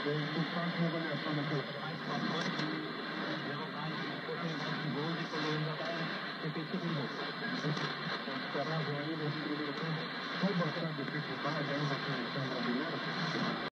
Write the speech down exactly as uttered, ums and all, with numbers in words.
Eu faço uma avaliação daquela. Esperava aí nesse primeiro tempo, com bastante dificuldade, aí uma seleção